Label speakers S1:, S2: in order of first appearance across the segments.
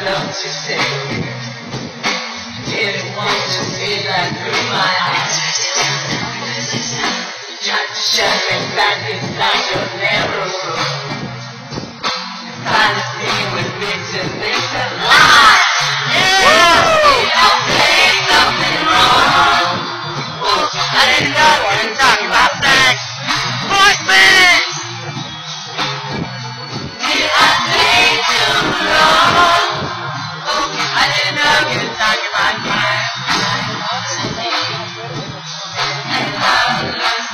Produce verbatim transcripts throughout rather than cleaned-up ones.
S1: don't you see? Didn't want to see that through my eyes. Tried to shove me back inside your narrow room. Trying to see with bits and bits of lies. Did I say something wrong? I didn't know what you're talking about sex. Voice me! Did I say too long? I didn't know you were talking about sex. And I was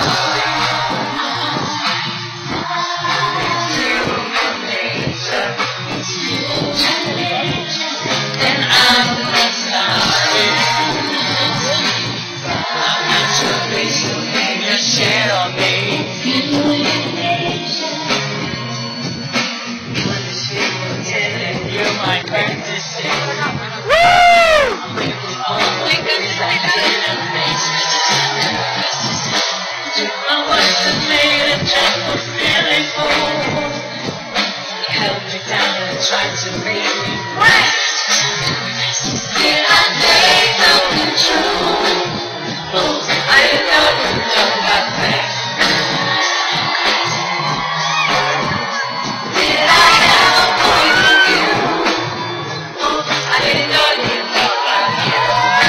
S1: it's human nature. It's human nature. And I'm not sorry. I'm not your face to hang your shit on me. You're my fantasy. Woo! Only cause I didn't face it. My words have made a gentle feeling whole. You held me down and tried to make me break. Did I say something true? I didn't know you were talking about sex. Did I ever poison you? I didn't know you were talking about you.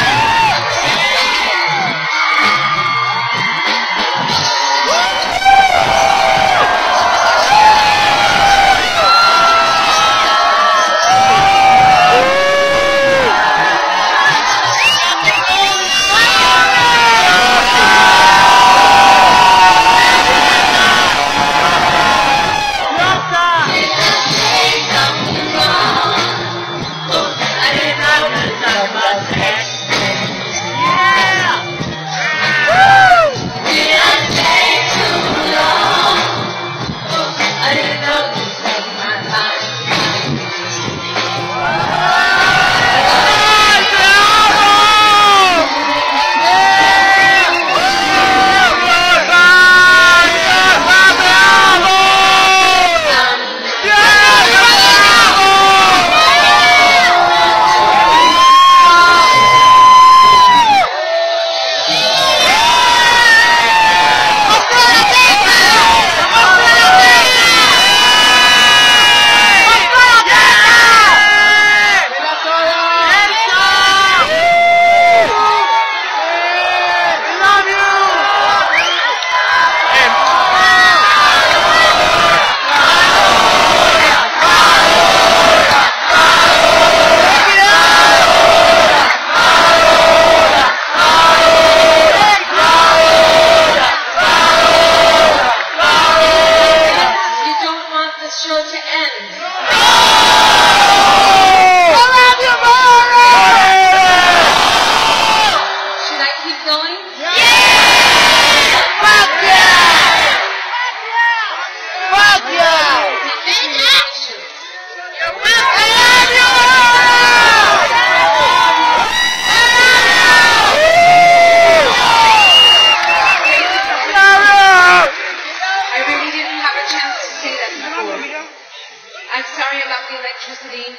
S1: I'm sorry about the electricity.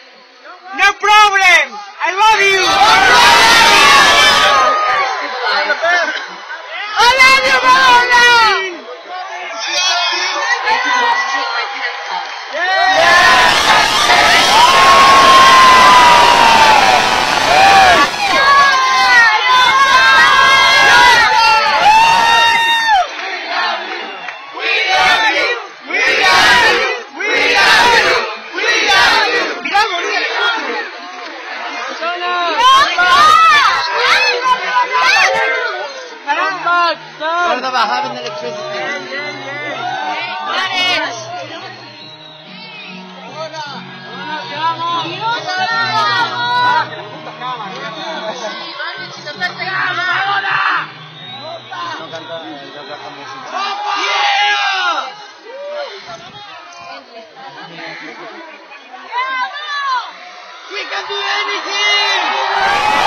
S2: No problem! I love you! I love you, Mona!
S1: I forgot to take my pants off.
S3: What about having electricity?
S2: We can do anything!